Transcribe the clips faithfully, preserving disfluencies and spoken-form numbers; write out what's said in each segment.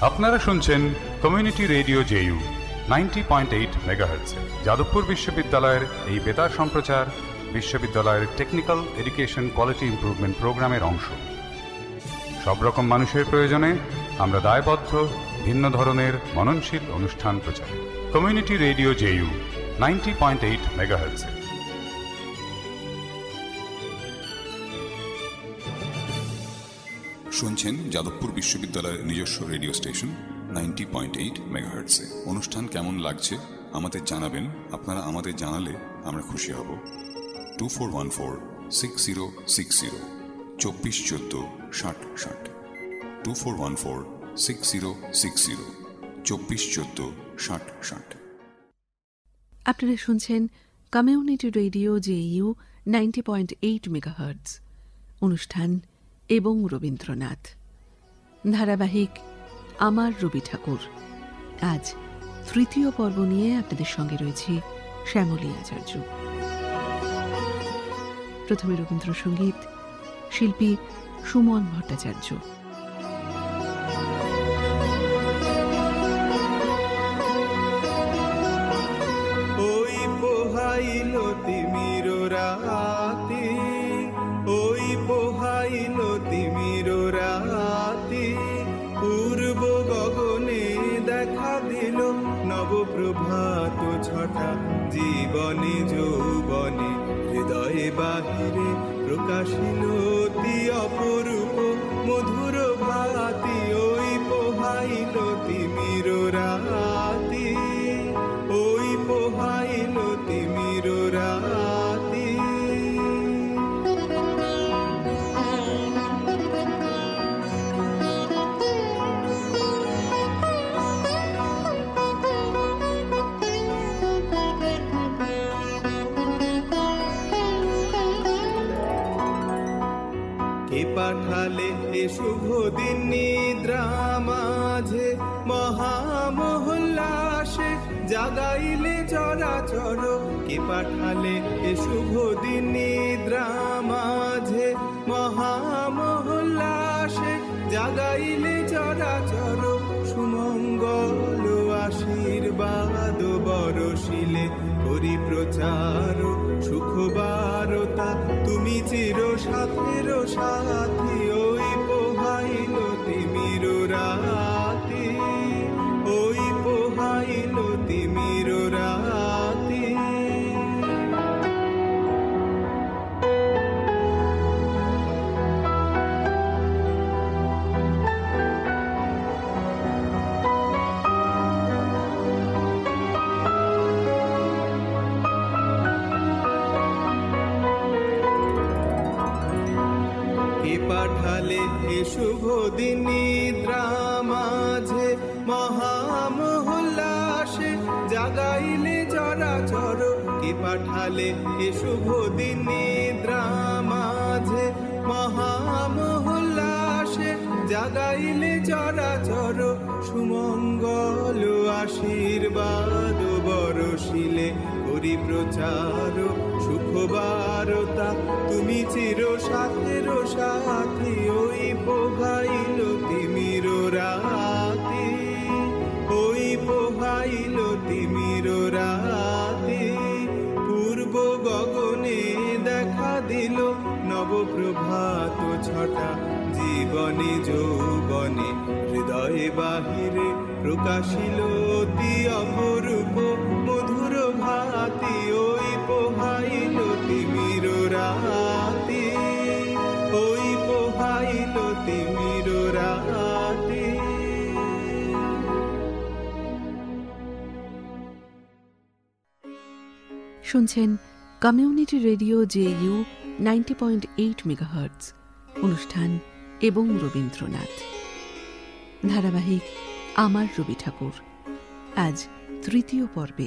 আপনারা শুনছেন community radio JU ninety point eight megahertz. Jadavpur বিশ্ববিদ্যালয়ের এই বেতার সম্প্রচার বিশ্ববিদ্যালয়ের টেকনিক্যাল এডুকেশন কোয়ালিটি ইমপ্রুভমেন্ট প্রোগ্রামের অংশ। সব রকম মানুষের প্রয়োজনে আমরা দায়বদ্ধ ভিন্ন ধরনের মননশীল অনুষ্ঠান প্রচারে। Community radio JU ninety point eight megahertz. শুনছেন যাদবপুর বিশ্ববিদ্যালয়ের নিজস্ব radio station ninety point eight মেগাহার্টজে। অনুষ্ঠান কেমন লাগছে আমাদের জানাবেন। আপনারা আমাদের জানালে আমরা খুশি হব। Two four one four six zero six zero চব্বিশ চোদ্দ ষাট ষাট two four one four six zero six zero চব্বিশ চোদ্দ ষাট ষাট। আপনারা শুনছেন community radio JU ninety point eight megahertz অনুষ্ঠান এবং রবীন্দ্রনাথ ধারাবাহিক আমার রবি ঠাকুর। আজ তৃতীয় পর্ব নিয়ে আপনাদের সঙ্গে রয়েছে শ্যামলী আচার্য। প্রথমে রবীন্দ্রসঙ্গীত, শিল্পী সুমন ভট্টাচার্য। ওই পোহাইল তিমির রাতি, ওই পোহাইল তিমির রাতি, পূর্ব গগনে দেখা দিল নবপ্রভাত ছটা, জীবনে যৌবনে হৃদয়ে বাহিরে প্রকাশিল অতি অপরূপ মধুর ভাতি। ওই পোহাইল তিমির রাতি, ওই পোহাইল তিমির রাতি। কে পাঠালে এ শুভ দিন নিদ্রা মাঝে, মহামহল্লাসে জাগাইলে চরাচর। কে পাঠালে এ শুভ দিন নিদ্রা মাঝে, মহামহল্লাসে জাগাইলে চরাচর। সুমঙ্গল আশীর্বাদ বরশিলে করি প্রচার, সুখ বারতা তুমি চির সাথের সাথী। ওই পোহাইল তিমির রাতি, ওই পোহাইল তিমির রাতি। পাঠালে এ শুভ দিন নিদ্রা মাঝে, মহামহল্লাসে জাগাইলে চরাচর। কে পাঠালে এ শুভ দিন নিদ্রা মাঝে, মহামহল্লাসে জাগাইলে চরাচর। সুমঙ্গল আশীর্বাদ বরশিলে করি প্রচার, সুখ বারতা তুমি চির সাথের সাথী। ওই পোহাইল তিমির রাতি, ওই পোহাইল তিমির রাতি, পূর্ব গগনে দেখা দিল নবপ্রভাত ছটা, জীবনে যৌবনে হৃদয়ে বাহিরে প্রকাশিল অতি অপরূপ মধুর ভাতি। ওই পোহাইল তিমির রাতি, ওই পোহাইল তিমির রাতি। শুনছেন community radio JU ninety point eight megahertz অনুষ্ঠান এবং রবীন্দ্রনাথ ধারাবাহিক আমার রবি ঠাকুর। আজ তৃতীয় পর্বে।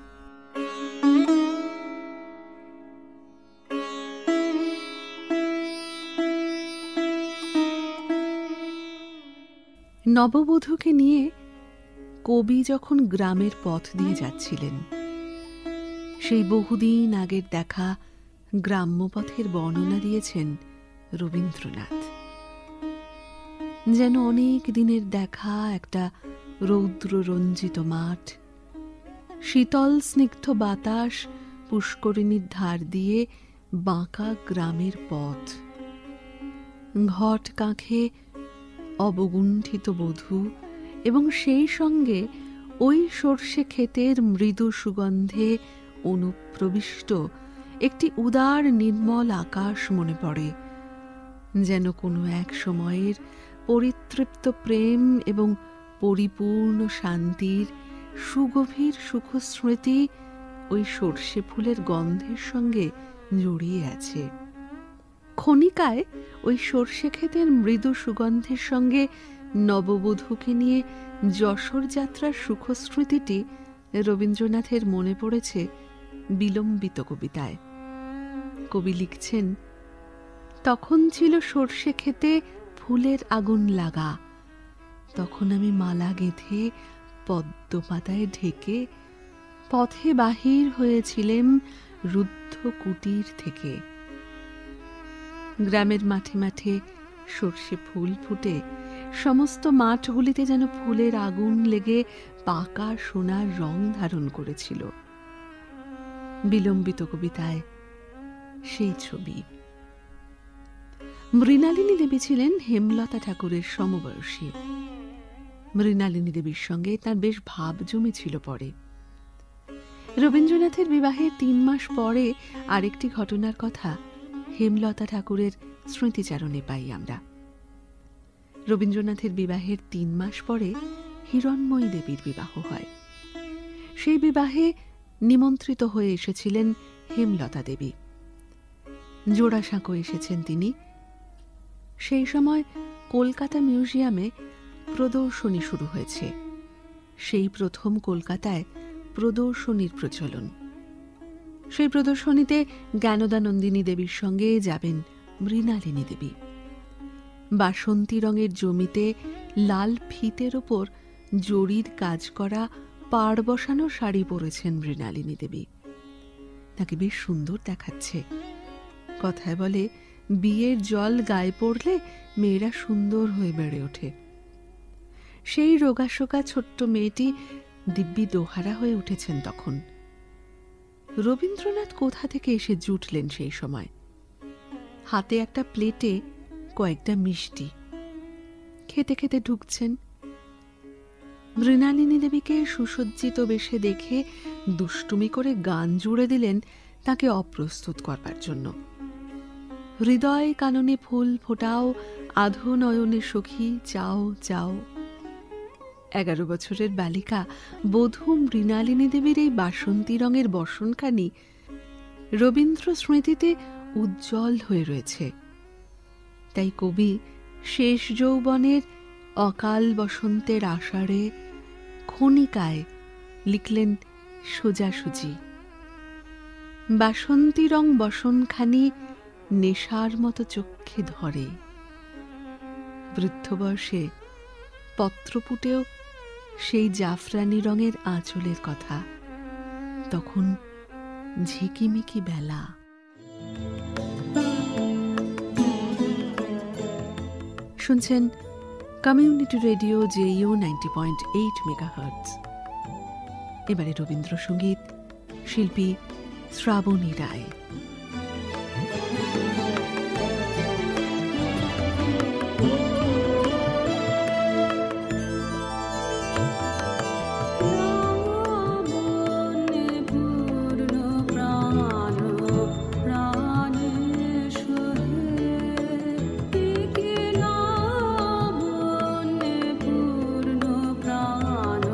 নববধূকে নিয়ে কবি যখন গ্রামের পথ দিয়ে যাচ্ছিলেন, সেই বহুদিন আগের দেখা গ্রাম্য পথের বর্ণনা দিয়েছেন রবীন্দ্রনাথ। যেন অনেক দিনের দেখা একটা রৌদ্র রঞ্জিত মাঠ, শীতল স্নিগ্ধ বাতাস, পুষ্করিণীর ধার দিয়ে বাঁকা গ্রামের পথ, ঘট কাঁখে অবগুণ্ঠিত বধূ, এবং সেই সঙ্গে ওই সর্ষে ক্ষেতের মৃদু সুগন্ধে অনুপ্রবিষ্ট একটি উদার নির্মল আকাশ মনে পড়ে, যেন কোনো এক সময়ের পরিতৃপ্ত প্রেম এবং পরিপূর্ণ শান্তির সুগভীর সুখস্মৃতি ওই সর্ষে ফুলের গন্ধের সঙ্গে জড়িয়ে আছে। ক্ষণিকায় ওই সর্ষে ক্ষেতের মৃদু সুগন্ধের সঙ্গে নববধূকে নিয়ে যশোর যাত্রার সুখস্মৃতিটি রবীন্দ্রনাথের মনে পড়েছে বিলম্বিত কবিতায়। কবি লিখছেন, তখন ছিল সর্ষে ক্ষেতে ফুলের আগুন লাগা, তখন আমি মালা গেঁথে পদ্ম পাতায় ঢেকে পথে বাহির হয়েছিলেম রুদ্ধ কুটির থেকে। গ্রামের মাঠে মাঠে সর্ষে ফুল ফুটে সমস্ত মাঠগুলিতে যেন ফুলের আগুন লেগে পাকা সোনার রং ধারণ করেছিল। বিলম্বিত কবিতায় সেই ছবি। মৃণালিনী দেবী ছিলেন হেমলতা ঠাকুরের সমবয়সী। মৃণালিনী দেবীর সঙ্গে তার বেশ ভাব জমেছিল পরে। রবীন্দ্রনাথের বিবাহের তিন মাস পরে আরেকটি ঘটনার কথা হেমলতা ঠাকুরের স্মৃতিচারণে পাই আমরা। রবীন্দ্রনাথের বিবাহের তিন মাস পরে হিরণ্ময়ী দেবীর বিবাহ হয়। সেই বিবাহে নিমন্ত্রিত হয়ে এসেছিলেন হেমলতা দেবী। জোড়াসাঁকো এসেছেন তিনি। সেই সময় কলকাতা মিউজিয়ামে প্রদর্শনী শুরু হয়েছে। সেই প্রথম কলকাতায় প্রদর্শনীর প্রচলন। সেই প্রদর্শনীতে জ্ঞানদানন্দিনী দেবীর সঙ্গে যাবেন মৃণালিনী দেবী। বাসন্তী রঙের জমিতে লাল ফিতের ওপর জরির কাজ করা পাড় বসানো শাড়ি পরেছেন মৃণালিনী দেবী। তাকে বেশ সুন্দর দেখাচ্ছে। কথায় বলে, বিয়ের জল গায়ে পড়লে মেয়েরা সুন্দর হয়ে বেড়ে ওঠে। সেই রোগাশোকা ছোট্ট মেয়েটি দিব্যি দোহারা হয়ে উঠেছেন তখন। রবীন্দ্রনাথ কোথা থেকে এসে জুটলেন সেই সময়। হাতে একটা প্লেটে কয়েকটা মিষ্টি, খেতে খেতে ঢুকছেন। মৃণালিনী দেবীকে সুসজ্জিত বেশে দেখে দুষ্টুমি করে গান জুড়ে দিলেন তাকে অপ্রস্তুত করবার জন্য। হৃদয় কাননে ফুল ফোটাও, আধো নয়নে সখী চাও চাও। এগারো বছরের বালিকা বধূ মৃণালিনী দেবীর এই বাসন্তী রঙের বসনখানি রবীন্দ্র স্মৃতিতে উজ্জ্বল হয়ে রয়েছে। তাই কবি শেষ যৌবনের অকাল বসন্তের আষাঢ়ে ক্ষণিকায় লিখলেন সোজাসুজি, বাসন্তী রং বসনখানি নেশার মতো চক্ষে ধরে। বৃদ্ধ বয়সে পত্রপুটেও সেই জাফরানি রঙের আঁচলের কথা। তখন ঝিকিমিকি বেলা। শুনছেন community radio JU ninety point eight megahertz. এবারে রবীন্দ্রসঙ্গীত, শিল্পী শ্রাবণী রায়।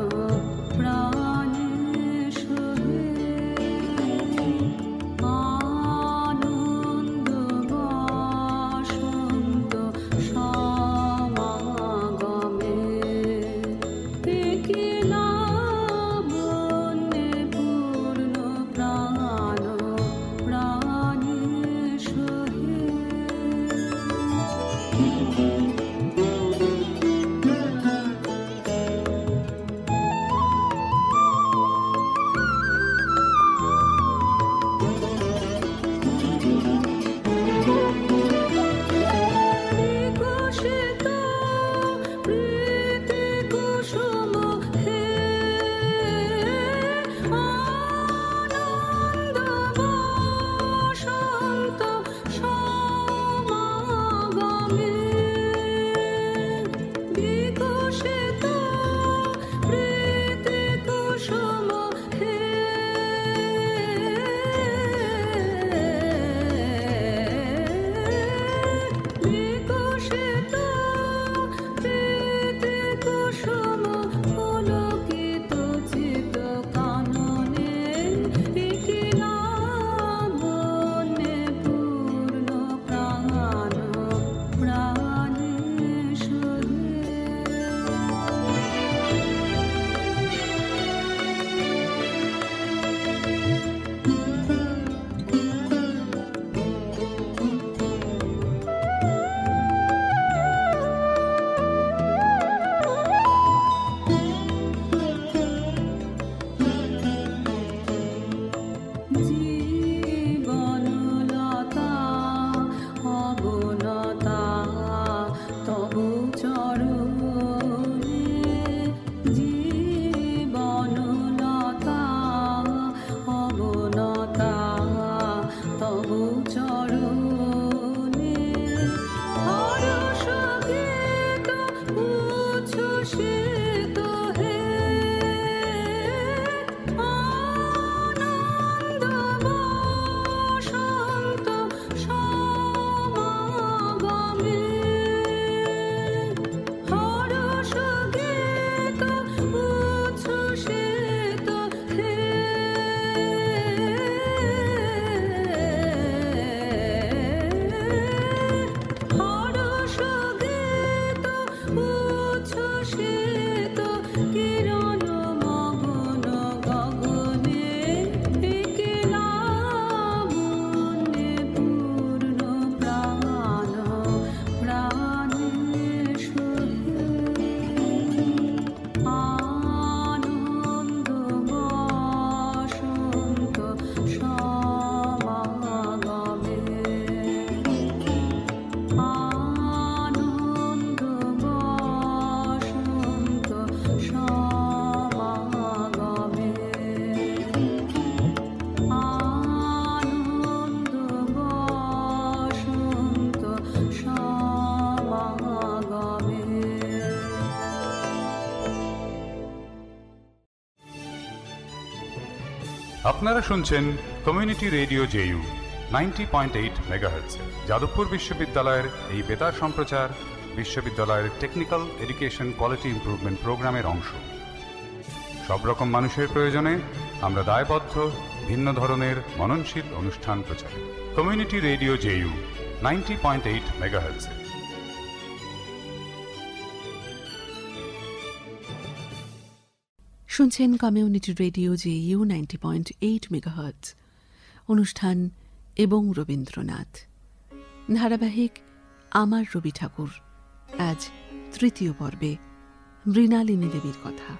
Ah আপনারা শুনছেন community radio JU ninety point eight megahertz. Jadavpur বিশ্ববিদ্যালয়ের এই বেতার সম্প্রচার বিশ্ববিদ্যালয়ের টেকনিক্যাল এডুকেশন কোয়ালিটি ইমপ্রুভমেন্ট প্রোগ্রামের অংশ। সব রকম মানুষের প্রয়োজনে আমরা দায়বদ্ধ ভিন্ন ধরনের মননশীল অনুষ্ঠান প্রচারে। Community radio JU ninety point eight megahertz. শুনছেন community radio JU ninety point eight megahertz অনুষ্ঠান এবং রবীন্দ্রনাথ ধারাবাহিক আমার রবি ঠাকুর। আজ তৃতীয় পর্বে মৃণালিনী দেবীর কথা।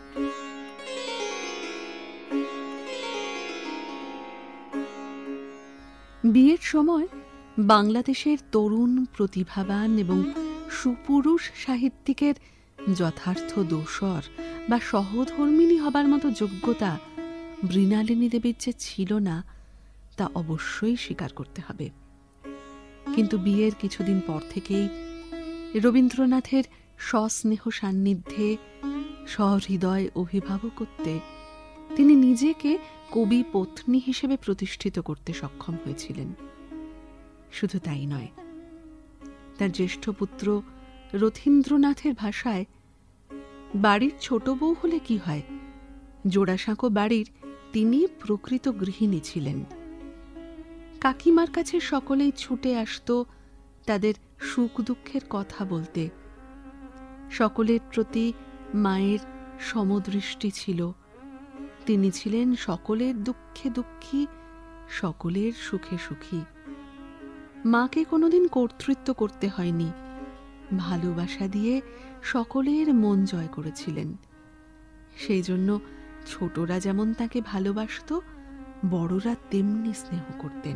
বিয়ের সময় বাংলাদেশের তরুণ প্রতিভাবান এবং সুপুরুষ সাহিত্যিকের যথার্থ দোসর বা সহধর্মিণী হবার মতো যোগ্যতা মৃণালিনী দেবীর যে ছিল না তা অবশ্যই স্বীকার করতে হবে। কিন্তু বিয়ের কিছুদিন পর থেকেই রবীন্দ্রনাথের সস্নেহ সান্নিধ্যে সহৃদয় অভিভাবকত্বে তিনি নিজেকে কবি পত্নী হিসেবে প্রতিষ্ঠিত করতে সক্ষম হয়েছিলেন। শুধু তাই নয়, তার জ্যেষ্ঠ পুত্র রথীন্দ্রনাথের ভাষায় বাড়ির ছোট বউ হলে কি হয়, জোড়াসাঁকো বাড়ির তিনি প্রকৃত গৃহিণী ছিলেন। কাকিমার কাছে সকলেই ছুটে আসত তাদের সুখ দুঃখের কথা বলতে। সকলের প্রতি মায়ের সমদৃষ্টি ছিল। তিনি ছিলেন সকলের দুঃখে দুঃখী, সকলের সুখে সুখী। মাকে কোনোদিন কর্তৃত্ব করতে হয়নি, ভালোবাসা দিয়ে সকলের মন জয় করেছিলেন। সেই জন্য ছোটরা যেমন তাকে ভালোবাসত, বড়রা তেমনি স্নেহ করতেন।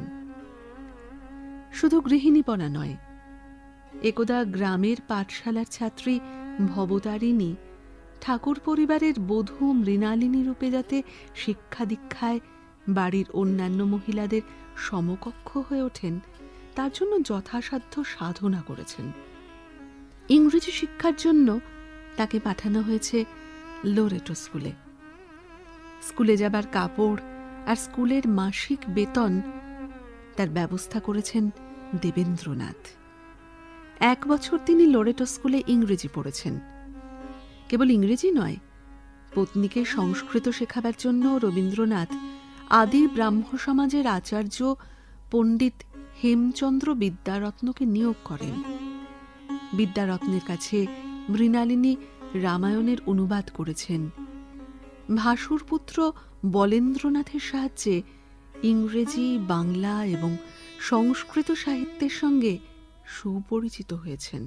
শুধু গৃহিণীপনা নয়, একদা গ্রামের পাঠশালার ছাত্রী ভবতারিণী ঠাকুর পরিবারের বধূ মৃণালিনী রূপে যাতে শিক্ষা দীক্ষায় বাড়ির অন্যান্য মহিলাদের সমকক্ষ হয়ে ওঠেন, তার জন্য যথাসাধ্য সাধনা করেছেন। ইংরেজি শিক্ষার জন্য তাকে পাঠানো হয়েছে লোরেটো স্কুলে। স্কুলে যাবার কাপড় আর স্কুলের মাসিক বেতন তার ব্যবস্থা করেছেন দেবেন্দ্রনাথ। এক বছর তিনি লোরেটো স্কুলে ইংরেজি পড়েছেন। কেবল ইংরেজি নয়, পত্নীকে সংস্কৃত শেখাবার জন্য রবীন্দ্রনাথ আদি ব্রাহ্ম সমাজের আচার্য পণ্ডিত হেমচন্দ্র বিদ্যারত্নকে নিয়োগ করেন। বিদ্যারত্নের কাছে মৃণালিনী রামায়ণের অনুবাদ করেছেন। ভাসুর পুত্র বলেন্দ্রনাথের সাহায্যে ইংরেজি, বাংলা এবং সংস্কৃত সাহিত্যের সঙ্গে সুপরিচিত হয়েছেন।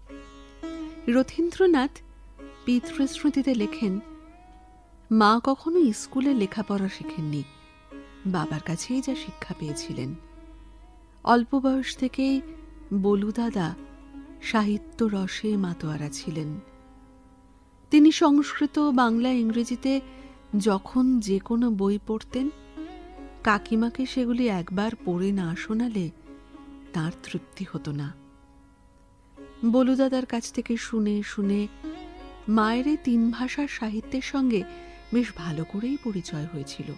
রথীন্দ্রনাথ পিতৃস্মৃতিতে লেখেন, মা কখনো স্কুলে লেখাপড়া শেখেননি, বাবার কাছেই যা শিক্ষা পেয়েছিলেন। অল্প বয়স থেকেই বলু দাদা সাহিত্য রসে মাতোয়ারা ছিলেন। তিনি সংস্কৃত, বাংলা, ইংরেজিতে যখন যে কোনো বই পড়তেন, কাকিমাকে সেগুলি একবার পড়ে না শোনালে তার তৃপ্তি হতো না। বলুদাদার কাছ থেকে শুনে শুনে মায়ের এই তিন ভাষার সাহিত্যের সঙ্গে বেশ ভালো করেই পরিচয় হয়েছিল।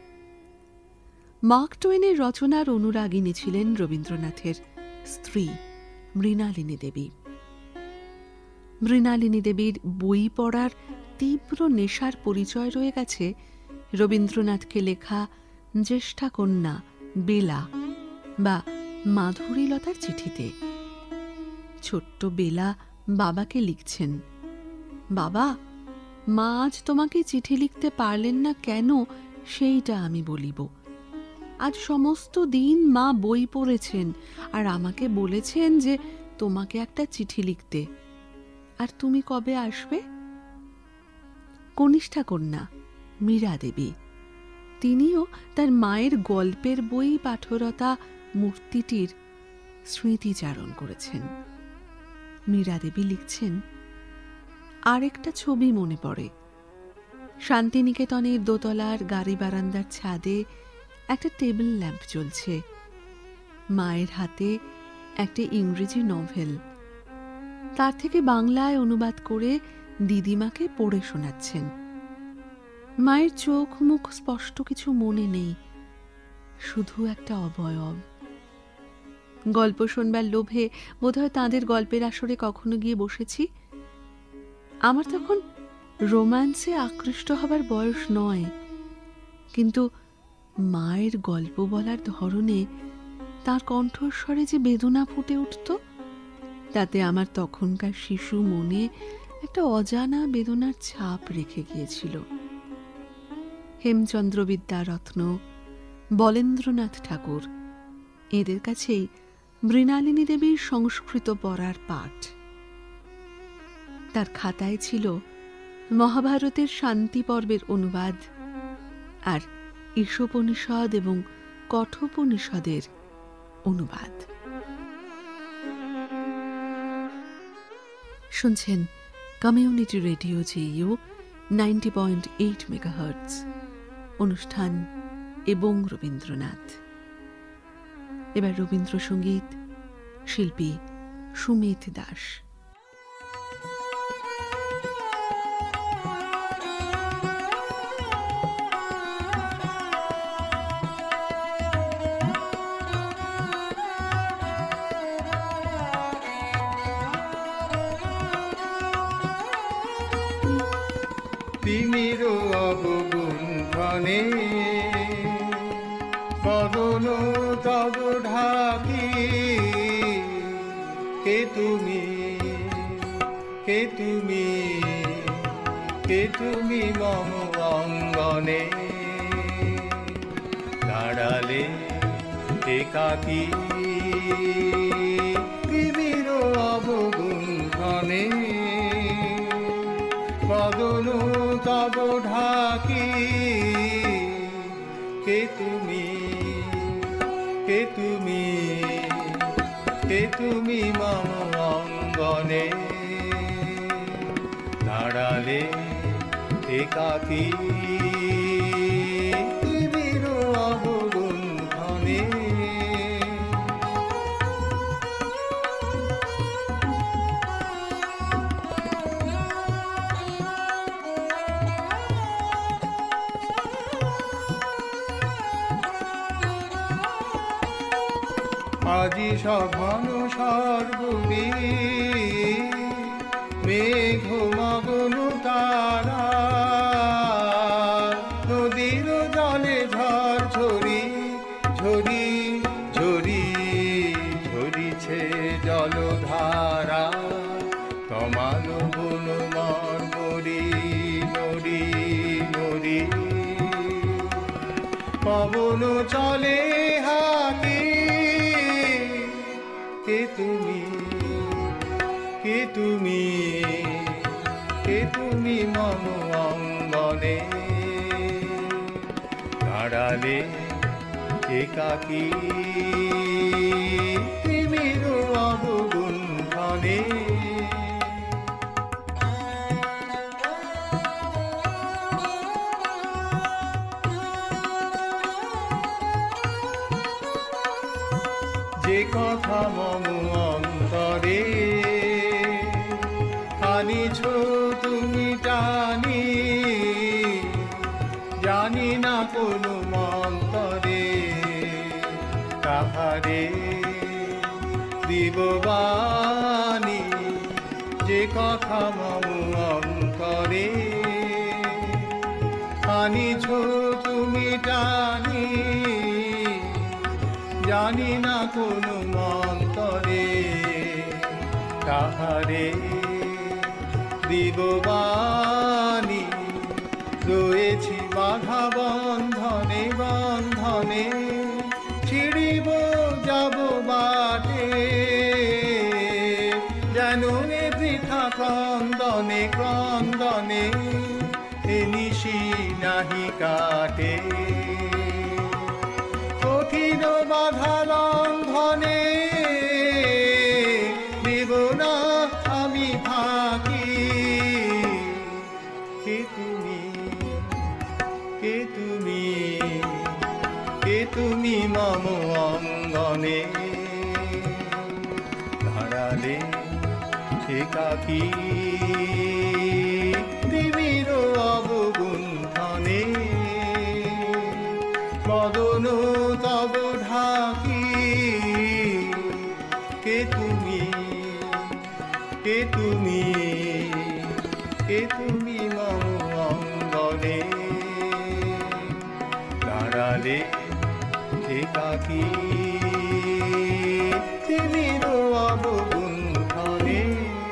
মার্ক টোয়েনের রচনার অনুরাগিনী ছিলেন রবীন্দ্রনাথের স্ত্রী মৃণালিনী দেবী। মৃণালিনী দেবীর বই পড়ার তীব্র নেশার পরিচয় রয়ে গেছে রবীন্দ্রনাথকে লেখা জ্যেষ্ঠা কন্যা বেলা বা মাধুরীলতার চিঠিতে। ছোট্ট বেলা বাবাকে লিখছেন, বাবা, মা আজ তোমাকে চিঠি লিখতে পারলেন না কেন সেইটা আমি বলিব। আজ সমস্ত দিন মা বই পড়েছেন আর আমাকে বলেছেন যে তোমাকে একটা চিঠি লিখতে, আর তুমি কবে আসবে? কনিষ্ঠা কন্যা মীরা দেবী, তিনিও তার মায়ের গল্পের বই পাঠরতা মূর্তিটির স্মৃতিচারণ করেছেন। মীরা দেবী লিখছেন, আরেকটা ছবি মনে পড়ে। শান্তিনিকেতনের দোতলার গাড়ি বারান্দার ছাদে একটা টেবিল ল্যাম্প জ্বলছে, মায়ের হাতে একটা ইংরেজি নভেল, তার থেকে বাংলায় অনুবাদ করে দিদিমাকে পড়ে শোনাচ্ছেন। মায়ের চোখ মুখ স্পষ্ট কিছু মনে নেই, শুধু একটা অবয়ব। গল্প শোনবার লোভে বোধহয় তাঁদের গল্পের আসরে কখনো গিয়ে বসেছি। আমার তখন রোম্যান্সে আকৃষ্ট হবার বয়স নয়, কিন্তু মায়ের গল্প বলার ধরনে তার কণ্ঠস্বরে যে বেদনা ফুটে উঠত, তাতে আমার তখনকার শিশু মনে একটা অজানা বেদনার ছাপ রেখে গিয়েছিল। হেমচন্দ্র বিদ্যারত্ন, বলেন্দ্রনাথ ঠাকুর, এদের কাছেই মৃণালিনী দেবীর সংস্কৃত পড়ার পাঠ। তার খাতায় ছিল মহাভারতের শান্তি পর্বের অনুবাদ আর ঈশোপনিষদ এবং কঠোপনিষদের অনুবাদ। শুনছেন community radio JU ninety point eight megahertz, অনুষ্ঠান এবং রবীন্দ্রনাথ। এবার রবীন্দ্রসঙ্গীত, শিল্পী সুমিত দাস। তিমির অবগুণ্ঠনে বদন তব ঢাকি, কে তুমি, কে তুমি, কে তুমি মম অঙ্গনে দাঁড়ালে একাকী। তিমির অবগুণ্ঠনে বদন তব ঢাকি, কে তুমি, কে তুমি, কে তুমি মম অঙ্গনে দাঁড়ালে একাকী। তিমির অবগুণ্ঠনে আজি সঘন সর্বদী মেঘ মগ্ন তারা, নদীর জলে ঝড় ঝরি ঝরি ঝরি ঝরিছে জলধারা। তমাল বন মরি মরি মরি পবন চলে হাতি। কে তুমি, কে তুমি, কে তুমি মম অঙ্গনে দাঁড়ালে একাকী। তিমির অবগুণ্ঠনে অঙ্গনে। যে কথা মম অন্তরে আনিছ তুমি টানি, জানি না কোনো মন্তরে কাহারে দিব বাণী। যে কথা মম অন্তরে আনিছ তুমি টানি, জানি না কোনো মন্তরে কাহারে দিব বাণী। রয়েছি বাধা বন্ধনে বন্ধনে, ছিড়িব যাব বাটে, যেন এ বৃথা ক্রন্দনে ক্রন্দনে এ নিশি নাহি কাটে। কঠিন বাধা লঙ্ঘনে দেব না আমি ফাঁকি। কে তুমি, কে তুমি, কে তুমি মম অঙ্গনে। ধারালে একাকী দিবির অবগুণ্ঠনে, মদন তব ঢাকি। কে তুমি, কে তুমি, কে তুমি মম অঙ্গনে। দাঁড়ালে একাকী দিবির অবগুণ্ঠনে।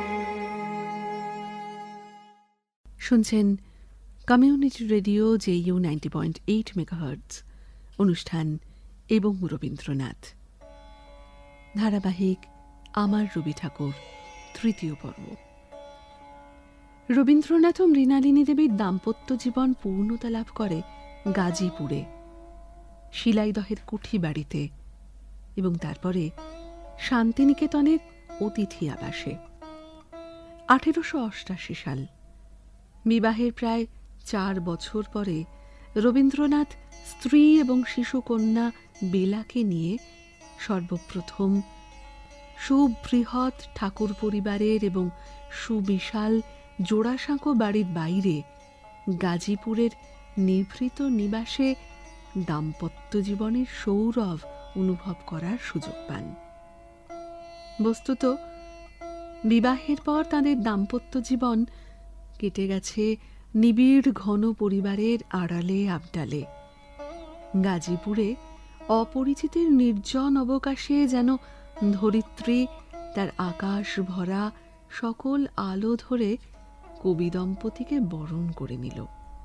শুনছেন community radio JU ninety point eight megahertz অনুষ্ঠান এবং রবীন্দ্রনাথ ধারাবাহিক আমার রবি ঠাকুর তৃতীয় পর্ব। রবীন্দ্রনাথ ও মৃণালিনী দেবীর দাম্পত্য জীবন পূর্ণতা লাভ করে গাজীপুরে শিলাইদহের কুঠি বাড়িতে এবং তারপরে শান্তিনিকেতনের অতিথি আবাসে। আঠেরোশো অষ্টাশি সাল বিবাহের প্রায় চার বছর পরে রবীন্দ্রনাথ স্ত্রী এবং শিশুকন্যা বেলাকে নিয়ে সর্বপ্রথম সুবৃহৎ ঠাকুর পরিবারের এবং সুবিশাল জোড়াসাঁকো বাড়ির বাইরে গাজীপুরের নিভৃত নিবাসে দাম্পত্য জীবনের সৌরভ অনুভব করার সুযোগ পান। বস্তুত বিবাহের পর তাদের দাম্পত্য জীবন কেটে গেছে নিবিড় ঘন পরিবারের আড়ালে আবডালে। গাজীপুরে অপরিচিতের নির্জন অবকাশে যেন ধরিত্রী তার আকাশ ভরা সকল আলো ধরে কবি দম্পতিকে বরণ করে নিল।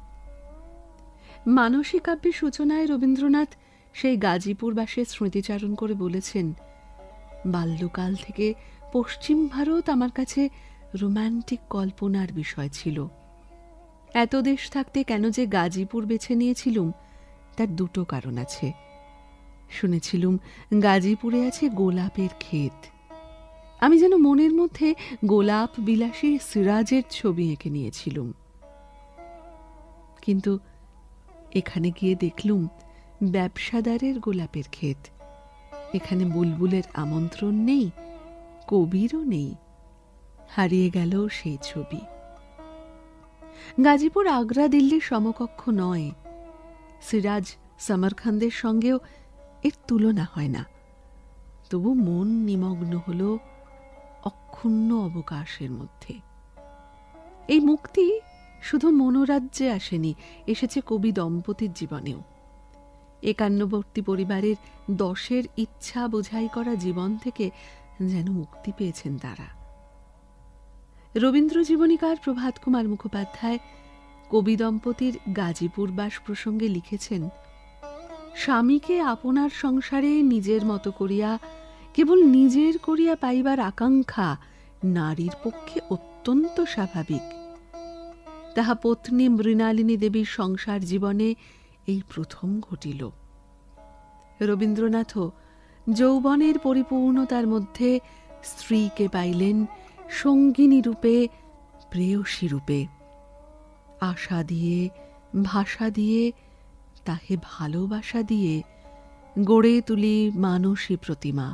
মানসী কাব্যের সূচনায় রবীন্দ্রনাথ সেই গাজীপুরবাসের স্মৃতিচারণ করে বলেছেন, বাল্যকাল থেকে পশ্চিম ভারত আমার কাছে রোম্যান্টিক কল্পনার বিষয় ছিল। এত দেশ থাকতে কেন যে গাজীপুর বেছে নিয়েছিলুম তার দুটো কারণ আছে। শুনেছিলুম গাজীপুরে আছে গোলাপের ক্ষেত। আমি যেন মনের মধ্যে গোলাপ বিলাসী সিরাজের ছবি এঁকে নিয়েছিলুম। কিন্তু এখানে গিয়ে দেখলুম ব্যবসাদারের গোলাপের ক্ষেত। এখানে বুলবুলের আমন্ত্রণ নেই, কবিরও নেই। হারিয়ে গেল সেই ছবি। গাজীপুর আগ্রা দিল্লির সমকক্ষ নয়, সিরাজ সমরখন্দের সঙ্গেও এর তুলনা হয় না। তবু মন নিমগ্ন হল অক্ষুণ্ণ অবকাশের মধ্যে। এই মুক্তি শুধু মনোরাজ্যে আসেনি, এসেছে কবি দম্পতির জীবনেও। একান্নবর্তী পরিবারের দশের ইচ্ছা বোঝাই করা জীবন থেকে যেন মুক্তি পেয়েছেন তারা। রবীন্দ্র জীবনীকার প্রভাত কুমার মুখোপাধ্যায় কবি দম্পতির গাজীপুর বাস প্রসঙ্গে লিখেছেন, স্বামীকে আপনার সংসারে নিজের মতো করিয়া কেবল নিজের করিয়া পাইবার আকাঙ্ক্ষা নারীর পক্ষে অত্যন্ত স্বাভাবিক। তাহা পত্নী মৃণালিনী দেবীর সংসার জীবনে এই প্রথম ঘটিল। রবীন্দ্রনাথও যৌবনের পরিপূর্ণতার মধ্যে স্ত্রীকে পাইলেন সঙ্গিনী রূপে, প্রেয়সী রূপে। আশা দিয়ে, ভাষা দিয়ে, তাহে ভালোবাসা দিয়ে গড়ে তুলি মানসী প্রতিমা।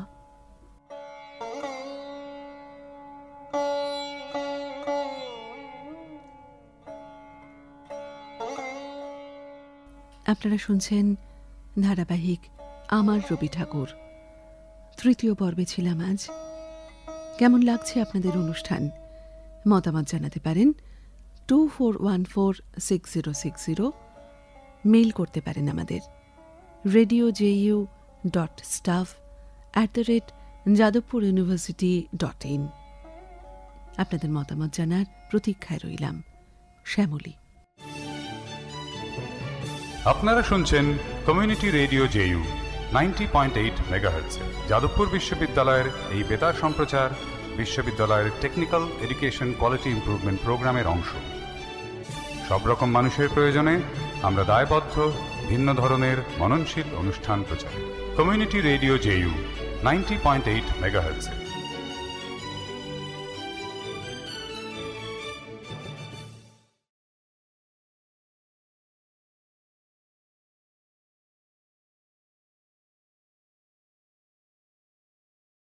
আপনারা শুনছেন ধারাবাহিক আমার রবি ঠাকুর। তৃতীয় পর্বে ছিলাম আজ। কেমন লাগছে আপনাদের অনুষ্ঠান? মতামত জানাতে পারেন two four one four six zero six zero. Mail করতে পারেন আমাদের radio JU dot staff at the rate Jadavpur university dot in. আপনাদের মতামত জানার প্রতীক্ষায় রইলাম। শ্যামলী। আপনারা শুনছেন community radio JU ninety point eight মেগাহার্টজে। যাদবপুর বিশ্ববিদ্যালয়ের এই বেতার সম্প্রচার বিশ্ববিদ্যালয়ের টেকনিক্যাল এডুকেশন কোয়ালিটি ইমপ্রুভমেন্ট প্রোগ্রামের অংশ। সব রকম মানুষের প্রয়োজনে আমরা দায়বদ্ধ ভিন্ন ধরনের মননশীল অনুষ্ঠান প্রচারে। Community radio JU ninety point eight মেগাহার্টজে।